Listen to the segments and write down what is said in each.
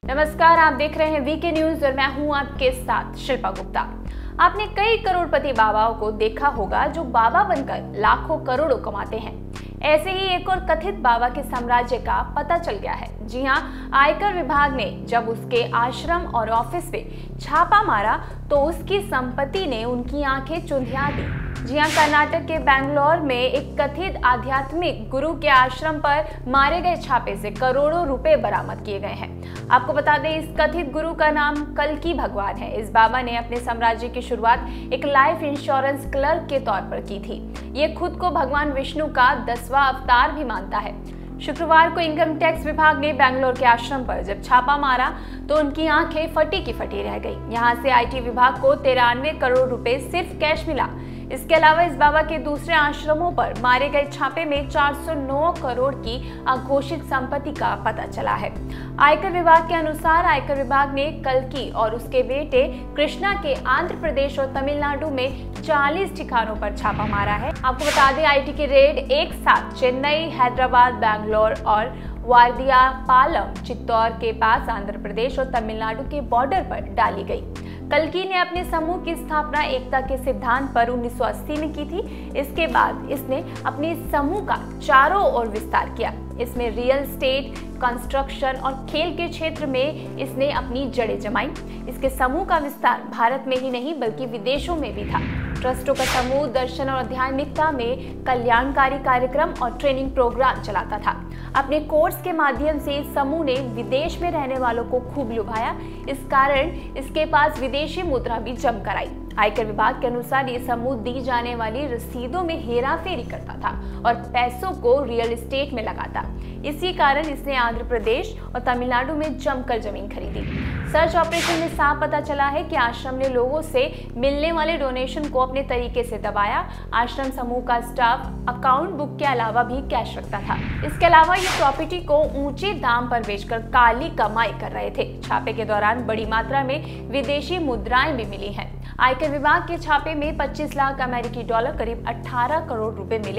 नमस्कार, आप देख रहे हैं वीके न्यूज और मैं हूं आपके साथ शिल्पा गुप्ता। आपने कई करोड़पति बाबाओं को देखा होगा जो बाबा बनकर लाखों करोड़ों कमाते हैं। ऐसे ही एक और कथित बाबा के साम्राज्य का पता चल गया है। जी हां, आयकर विभाग ने जब उसके आश्रम और ऑफिस पे छापा मारा तो उसकी संपत्ति ने उनकी आंखें चुंधिया दी। जी हां, कर्नाटक के बैंगलोर में एक कथित आध्यात्मिक गुरु के आश्रम पर मारे गए छापे से करोड़ों रुपए बरामद किए गए हैं। आपको बता दें, इस कथित गुरु का नाम कल्की भगवान है। इस बाबा ने अपने साम्राज्य की शुरुआत एक लाइफ इंश्योरेंस क्लर्क के तौर पर की थी। ये खुद को भगवान विष्णु का 10वां अवतार भी मानता है। शुक्रवार को इनकम टैक्स विभाग ने बैंगलोर के आश्रम पर जब छापा मारा तो उनकी आंखें फटी की फटी रह गई। यहाँ से आईटी विभाग को 93 करोड़ रुपए सिर्फ कैश मिला। इसके अलावा इस बाबा के दूसरे आश्रमों पर मारे गए छापे में 409 करोड़ की अघोषित संपत्ति का पता चला है। आयकर विभाग के अनुसार आयकर विभाग ने कल्की और उसके बेटे कृष्णा के आंध्र प्रदेश और तमिलनाडु में 40 ठिकानों पर छापा मारा है। आपको बता दें, आईटी की रेड एक साथ चेन्नई, हैदराबाद, बैंगलोर और वारदिया पालम, चित्तौड़ के पास आंध्र प्रदेश और तमिलनाडु के बॉर्डर पर डाली गई। कल्की ने अपने समूह की स्थापना एकता के सिद्धांत पर 1980 में की थी। इसके बाद इसने अपने समूह का चारों ओर विस्तार किया। इसमें रियल एस्टेट, कंस्ट्रक्शन और खेल के क्षेत्र में इसने अपनी जड़ें जमाई। इसके समूह का विस्तार भारत में ही नहीं बल्कि विदेशों में भी था। ट्रस्टों का समूह दर्शन और आध्यात्मिकता में कल्याणकारी कार्यक्रम और ट्रेनिंग प्रोग्राम चलाता था। अपने कोर्स के माध्यम से इस समूह ने विदेश में रहने वालों को खूब लुभाया। इस कारण इसके पास विदेशी मुद्रा भी जमकर आई। आयकर विभाग के अनुसार ये समूह दी जाने वाली रसीदों में हेराफेरी करता था और पैसों को रियल एस्टेट में लगाता। इसी कारण इसने आंध्र प्रदेश और तमिलनाडु में जमकर जमीन खरीदी। सर्च ऑपरेशन में साफ पता चला है कि आश्रम ने लोगों से मिलने वाले डोनेशन को अपने तरीके से दबाया। आश्रम समूह का स्टाफ अकाउंट बुक के अलावा भी कैश रखता था। इसके अलावा ये प्रॉपर्टी को ऊंचे दाम पर बेचकर काली कमाई कर रहे थे। छापे के दौरान बड़ी मात्रा में विदेशी मुद्राएं भी मिली हैं। आयकर विभाग के छापे में 25 लाख अमेरिकी डॉलर करीब 18 करोड़ रुपए मिले।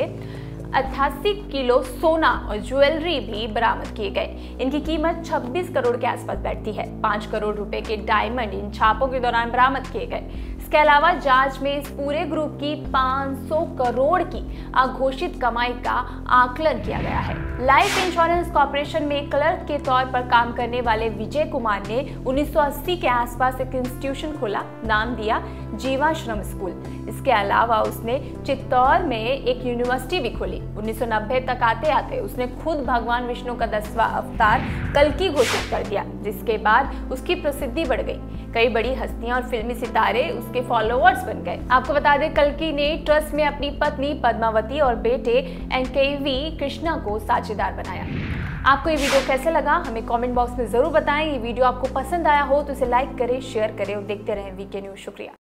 88 किलो सोना और ज्वेलरी भी बरामद किए गए। इनकी कीमत 26 करोड़ के आसपास बैठती है। 5 करोड़ रुपए के डायमंड इन छापों के दौरान बरामद किए गए। इसके अलावा जांच में इस पूरे ग्रुप की 500 करोड़ की अघोषित कमाई का आकलन किया गया है। लाइफ इंश्योरेंस कॉर्पोरेशन में क्लर्क के तौर पर काम करने वाले विजय कुमार ने 1980 के आसपास एक इंस्टीट्यूशन खोला, नाम दिया जीवाश्रम स्कूल। इसके अलावा उसने चित्तौड़ में एक यूनिवर्सिटी भी खोली। 1990 तक आते आते उसने खुद भगवान विष्णु का 10वां अवतार कल्की घोषित कर दिया, जिसके बाद उसकी प्रसिद्धि बढ़ गई। कई बड़ी हस्तियां और फिल्मी सितारे उसके फॉलोअर्स बन गए। आपको बता दें, कल्की ने ट्रस्ट में अपनी पत्नी पद्मावती और बेटे एनकेवी कृष्णा को साझेदार बनाया। आपको ये वीडियो कैसे लगा हमें कमेंट बॉक्स में जरूर बताएं। ये वीडियो आपको पसंद आया हो तो इसे लाइक करें, शेयर करें और देखते रहें वीके न्यूज। शुक्रिया।